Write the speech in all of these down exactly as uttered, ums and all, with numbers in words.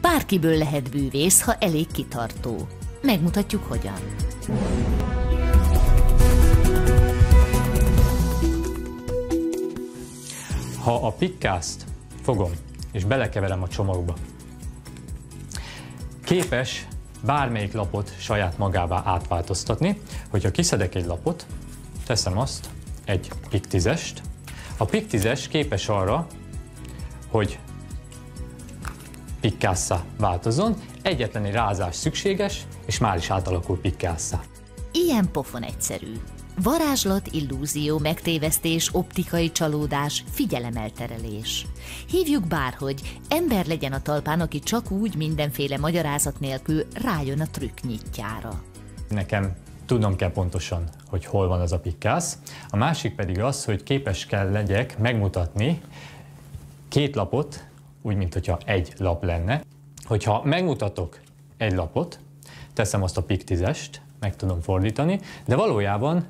Bárkiből lehet bűvész, ha elég kitartó. Megmutatjuk hogyan. Ha a pikkászt fogom és belekeverem a csomagba, képes bármelyik lapot saját magává átváltoztatni. Hogyha kiszedek egy lapot, teszem azt, egy pikk tízest, a pikk tízes képes arra, hogy pikkásszá változzon, egyetlen egy rázás szükséges, és már is átalakul pikkásszá. Ilyen pofon egyszerű. Varázslat, illúzió, megtévesztés, optikai csalódás, figyelemelterelés. Hívjuk bárhogy, ember legyen a talpán, aki csak úgy mindenféle magyarázat nélkül rájön a trükk nyitjára. Nekem tudnom kell pontosan, hogy hol van az a pikkász. A másik pedig az, hogy képes kell legyek megmutatni két lapot, úgy, mint hogyha egy lap lenne. Hogyha megmutatok egy lapot, teszem azt a pikk tízest, meg tudom fordítani, de valójában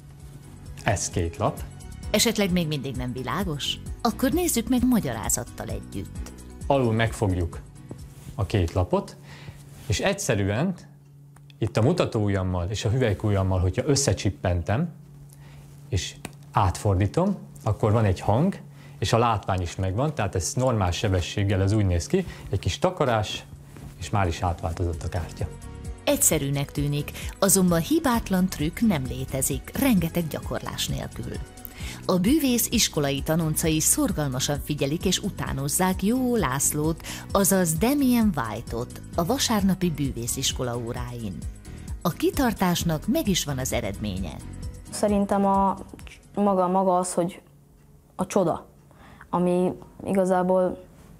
ez két lap. Esetleg még mindig nem világos? Akkor nézzük meg magyarázattal együtt. Alul megfogjuk a két lapot, és egyszerűen itt a mutatóujjammal és a hüvelykujjammal, hogyha összecsippentem, és átfordítom, akkor van egy hang, és a látvány is megvan, tehát ez normál sebességgel ez úgy néz ki, egy kis takarás, és már is átváltozott a kártya. Egyszerűnek tűnik, azonban hibátlan trükk nem létezik, rengeteg gyakorlás nélkül. A bűvész iskolai tanoncai szorgalmasan figyelik és utánozzák Jó Lászlót, azaz Damien White-ot a vasárnapi bűvésziskola óráin. A kitartásnak meg is van az eredménye. Szerintem a maga, maga az, hogy a csoda, ami igazából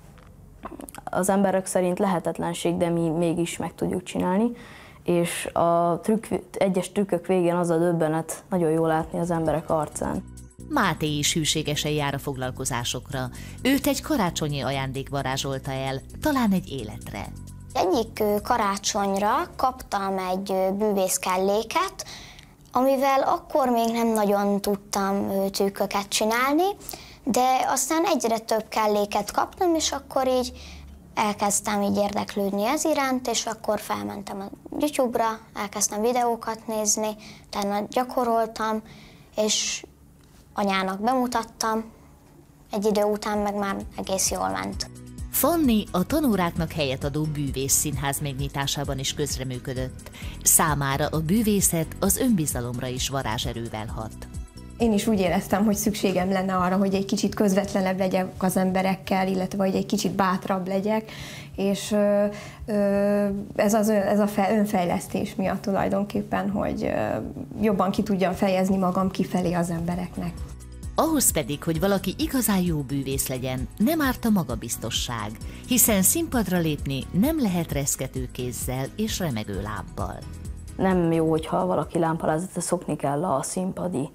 az emberek szerint lehetetlenség, de mi mégis meg tudjuk csinálni, és a trükk, egyes trükkök végén az a döbbenet nagyon jól látni az emberek arcán. Máté is hűségesen jár a foglalkozásokra. Őt egy karácsonyi ajándék varázsolta el, talán egy életre. Egyik karácsonyra kaptam egy bűvészkelléket, amivel akkor még nem nagyon tudtam trükköket csinálni, de aztán egyre több kelléket kaptam, és akkor így elkezdtem így érdeklődni ez iránt, és akkor felmentem a YouTube-ra, elkezdtem videókat nézni, utána gyakoroltam, és anyának bemutattam, egy idő után meg már egész jól ment. Fanni a tanóráknak helyet adó bűvész színház megnyitásában is közreműködött. Számára a bűvészet az önbizalomra is varázserővel hat. Én is úgy éreztem, hogy szükségem lenne arra, hogy egy kicsit közvetlenebb legyek az emberekkel, illetve hogy egy kicsit bátrabb legyek, és ö, ö, ez, az, ez a fe, önfejlesztés miatt tulajdonképpen, hogy ö, jobban ki tudjam fejezni magam kifelé az embereknek. Ahhoz pedig, hogy valaki igazán jó bűvész legyen, nem árt a magabiztosság, hiszen színpadra lépni nem lehet reszkető kézzel és remegő lábbal. Nem jó, hogyha valaki lámpalázott, de szokni kell a színpadi,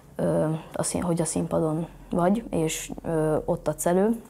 a szín, hogy a színpadon vagy, és ott adsz elő,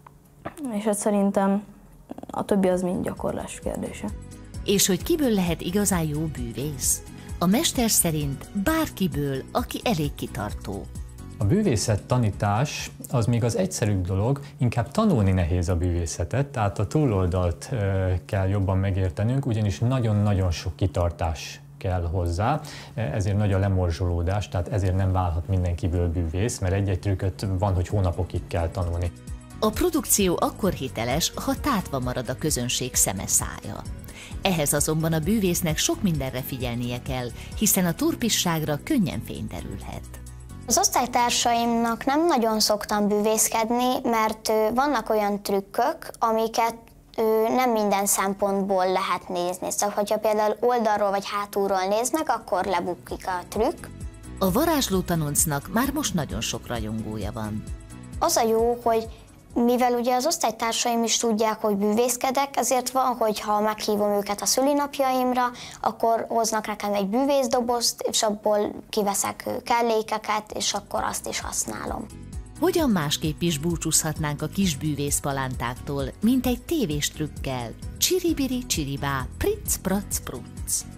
és hát szerintem a többi az mind gyakorlás kérdése. És hogy kiből lehet igazán jó bűvész? A mester szerint bárkiből, aki elég kitartó. A bűvészet tanítás az még az egyszerűbb dolog, inkább tanulni nehéz a bűvészetet, tehát a túloldalt kell jobban megértenünk, ugyanis nagyon-nagyon sok kitartás kell hozzá, ezért nagy a lemorzsolódás, tehát ezért nem válhat mindenkiből bűvész, mert egy-egy trükköt van, hogy hónapokig kell tanulni. A produkció akkor hiteles, ha tátva marad a közönség szeme szája. Ehhez azonban a bűvésznek sok mindenre figyelnie kell, hiszen a turpisságra könnyen fény derülhet. Az osztálytársaimnak nem nagyon szoktam bűvészkedni, mert vannak olyan trükkök, amiket nem minden szempontból lehet nézni. Szóval, hogyha például oldalról vagy hátulról néznek, akkor lebukik a trükk. A varázsló tanoncnak már most nagyon sok rajongója van. Az a jó, hogy mivel ugye az osztálytársaim is tudják, hogy bűvészkedek, ezért van, hogy ha meghívom őket a szülinapjaimra, akkor hoznak nekem egy bűvészdobozt, és abból kiveszek kellékeket, és akkor azt is használom. Hogyan másképp is búcsúzhatnánk a kis bűvész palántáktól, mint egy tévés trükkel? Csiribiri csiribá, pric prac pruc.